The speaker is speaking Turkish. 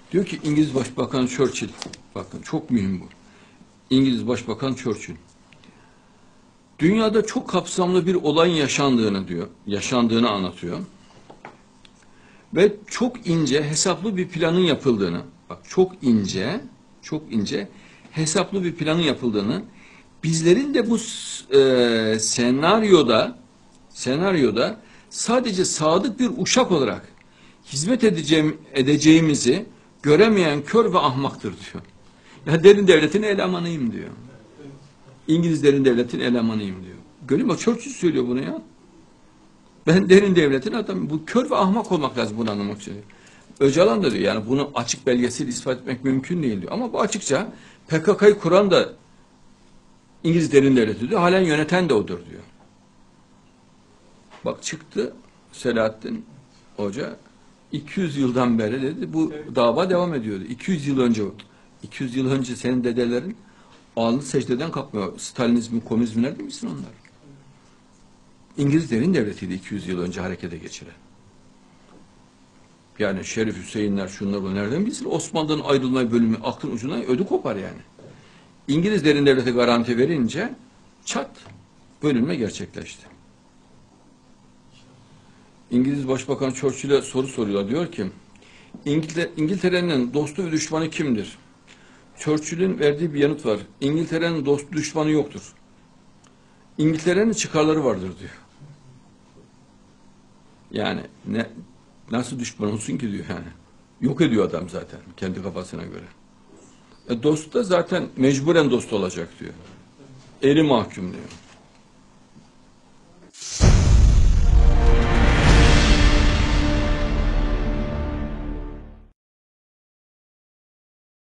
Diyor ki İngiliz Başbakanı Churchill, bakın çok mühim bu. İngiliz Başbakan Churchill. Dünyada çok kapsamlı bir olayın yaşandığını anlatıyor. Ve çok ince, hesaplı bir planın yapıldığını, bak çok ince, hesaplı bir planın yapıldığını, bizlerin de bu senaryoda sadece sadık bir uşak olarak hizmet edeceğimizi göremeyen kör ve ahmaktır diyor. Ya derin devletin elemanıyım diyor. İngiliz derin devletin elemanıyım diyor. Görün bak Churchill söylüyor bunu ya. Ben derin devletin adamıyım. Bu kör ve ahmak olmak lazım bunu anlamak için. Öcalan da diyor yani bunu açık belgesiyle ispat etmek mümkün değil diyor. Ama bu açıkça PKK'yı kuran da İngiliz derin devleti diyor. Halen yöneten de odur diyor. Bak çıktı Selahattin Hoca 200 yıldan beri dedi bu dava devam ediyordu. 200 yıl önce senin dedelerin alnı secdeden kalkmıyor. Stalinizmin, komünizmin nerede misin onlar? İngiliz derin devletiydi 200 yıl önce harekete geçiren. Yani Şerif Hüseyinler şunlar bu nereden bilsin? Osmanlı'dan ayrılmayı bölümü aklın ucundan ödü kopar yani. İngiliz derin devlete garanti verince çat bölünme gerçekleşti. İngiliz Başbakanı Churchill'e soru soruyorlar. Diyor ki İngiltere'nin dostu ve düşmanı kimdir? Churchill'in verdiği bir yanıt var. İngiltere'nin dostu düşmanı yoktur. İngiltere'nin çıkarları vardır diyor. Yani nasıl düşman olsun ki diyor yani. Yok ediyor adam zaten kendi kafasına göre. Dost da zaten mecburen dost olacak diyor. Eri mahkum diyor.